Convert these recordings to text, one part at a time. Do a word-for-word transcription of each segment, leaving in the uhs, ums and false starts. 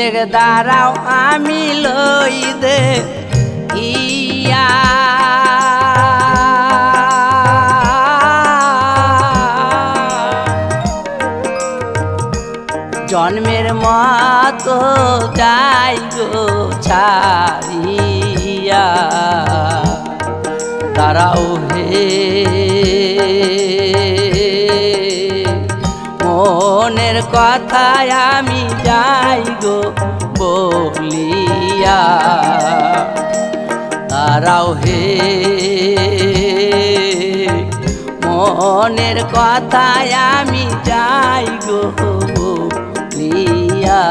লেগে দাঁড়াও আমি লই দে ইয়া জন্মের মতো যাই গো ছাড়িয়া দাঁড়াও হে মনের কথায় আমি যাই গো বলিয়া দাঁড়াও হে মনের কথায় আমি যাই গো বলিয়া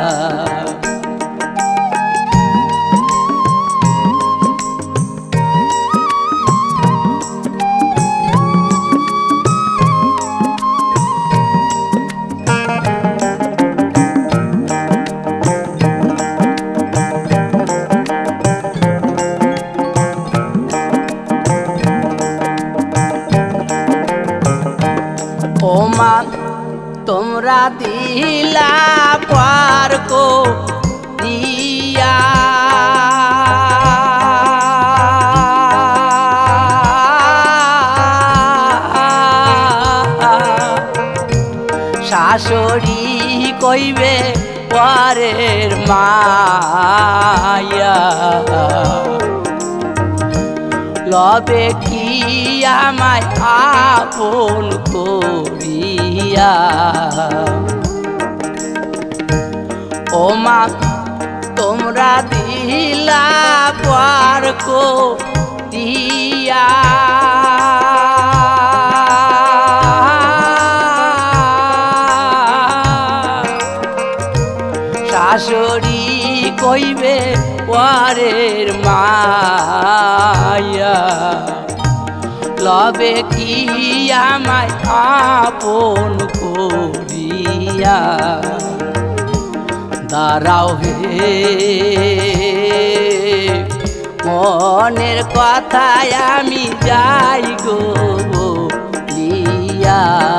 ওমা তোমরা দিলা পার কো দিয়া শাশুড়ি কইবে পরের মায়া লবে কি আমায় আপন করিয়া ও মা তোমরা দিলা পার করিয়া শাশুড়ি কইবে পরের মায়া লবে কি আমায় আপন করিয়া দাঁড়াও হে মনের কথায় আমি যাই গো বলিয়া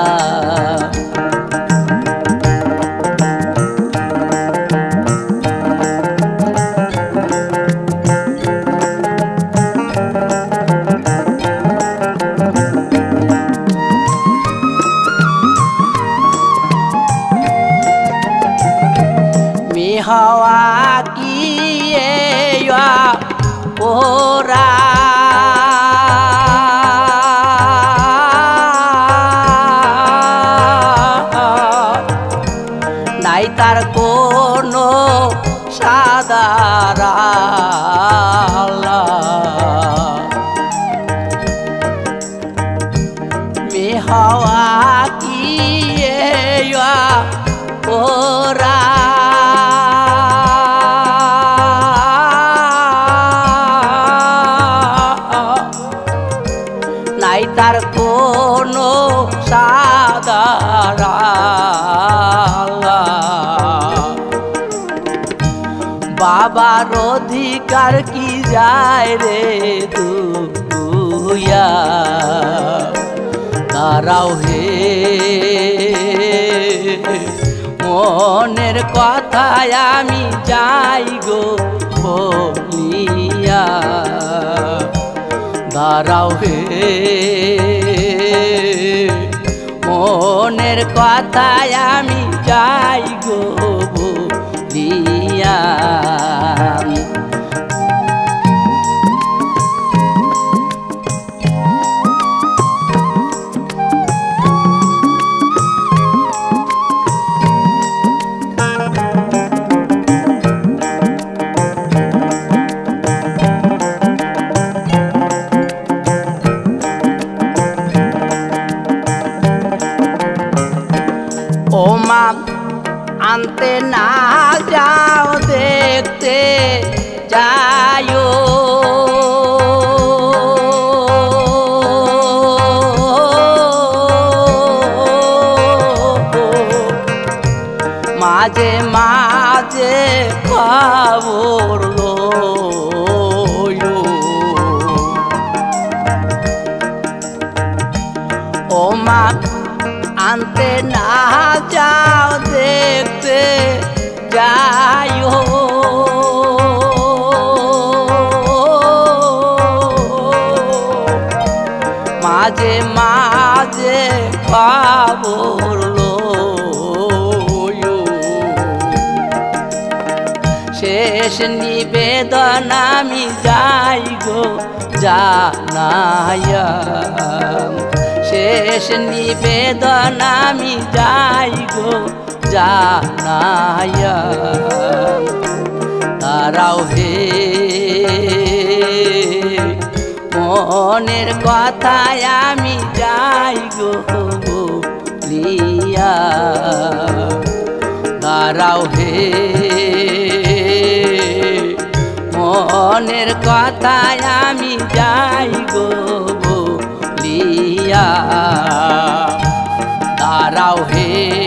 हवा किए ओरा नाई तार कोनो सादारा मे हवा किए ओरा তার কোনো সাদারা বাবার অধিকার কি যায় রে দুয়া দাঁড়াও হে মনের কথায় আমি যাই গো বলিয়া দাঁড়াও হে মনের কথায় আমি যাই গো বলিয়া ও মা আনতে না যাও দেখতে যাইও মাঝে মাঝে খবর লইও ও মা আনতে না যাও দেখতে যাই শেষ নিবেদন আমি যাই গো জানাইয়া, শেষ নিবেদন আমি যাই গো জানাইয়া। তারাও হে মনের কথায় আমি যাই গো বলিয়া, তারাও হে মনের কথায় আমি যাই গো বলিয়া, তারাও হে